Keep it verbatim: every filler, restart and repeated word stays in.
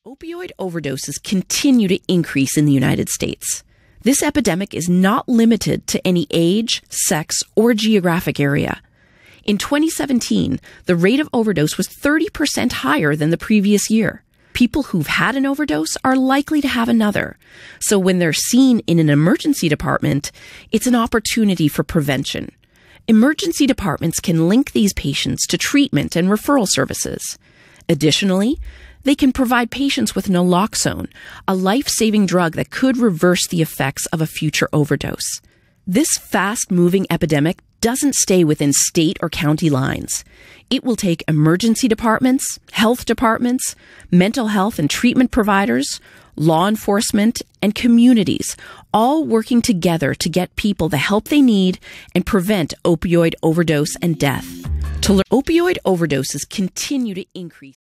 Opioid overdoses continue to increase in the United States. This epidemic is not limited to any age, sex, or geographic area. In twenty seventeen, the rate of overdose was thirty percent higher than the previous year. People who've had an overdose are likely to have another. So when they're seen in an emergency department, it's an opportunity for prevention. Emergency departments can link these patients to treatment and referral services. Additionally, they can provide patients with naloxone, a life-saving drug that could reverse the effects of a future overdose. This fast-moving epidemic doesn't stay within state or county lines. It will take emergency departments, health departments, mental health and treatment providers, law enforcement, and communities all working together to get people the help they need and prevent opioid overdose and death. To learn, opioid overdoses continue to increase.